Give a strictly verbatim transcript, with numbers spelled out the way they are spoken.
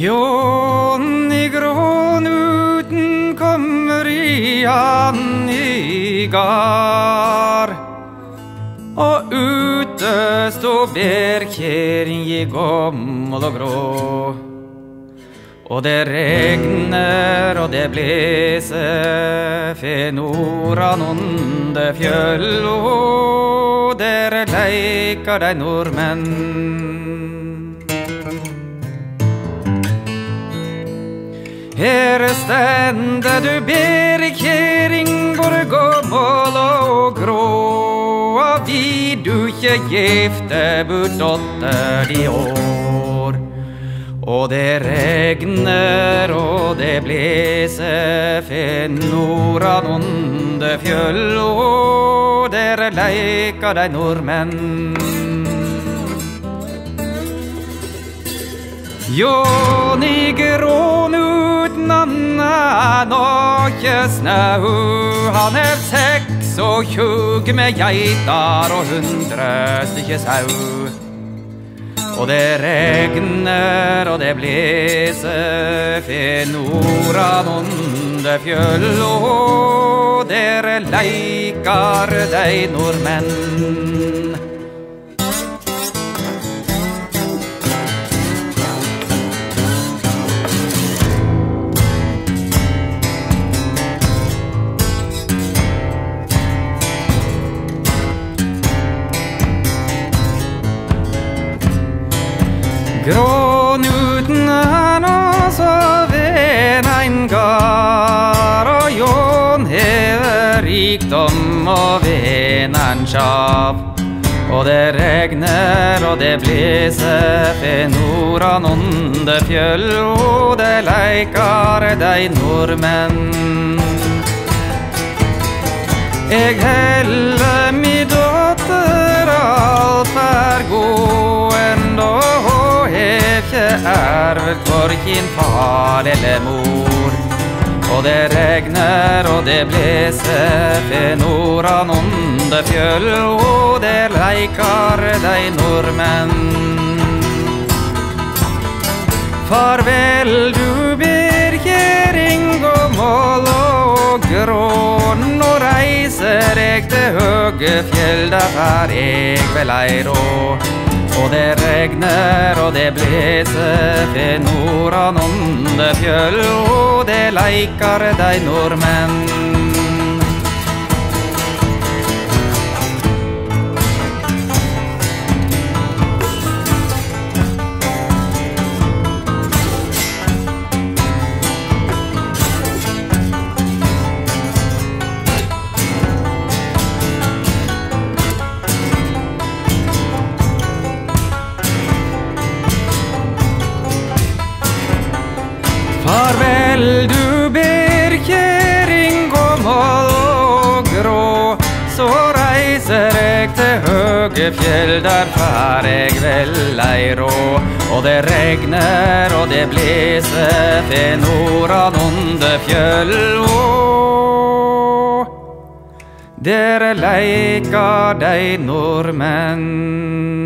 Jon i grånuten kommer igjen i gar, og ute står bergkjering i gammel og grå. Og det regner og det blåser for nordan under fjøll, og der leker de nordmenn. Her stender du bergkjering, både gammel og grå, og vil du ikke gifte bort dotter di år. Og det regner og det blåser for nordan under fjøll, og der leker de nordmenn. Jon i grånuten han er nakke snau, han er seks og tjue med geitar og hundre stykker sau. Og det regner og det blåser for nordan under fjøll, og der leker de nordmenn. Grånuten er også ved ein gard, og Jon hever rikdom og ved ein kjav. Og det regner og det blåser for nordan under fjøll, og det leker de nordmenn. Eg heller mi dotter alt er gåen, og ikke ervet korkin far eller mor. Og det regner og det blåser for nordan under fjøll, og det leker de nordmenn. Farvel du bergkjering, gammel og grå, nå reiser eg til Høgefjell, der fer eg vel ei råd. Og det regner og det blåser for nordan under fjøll, og det leker de nordmenn. Farvel du bergkjering, gammel og grå, så reiser eg til Høgefjell, der fer eg vel ei råd. Og det regner og det blåser for nordan under fjøll, og der leker de nordmenn.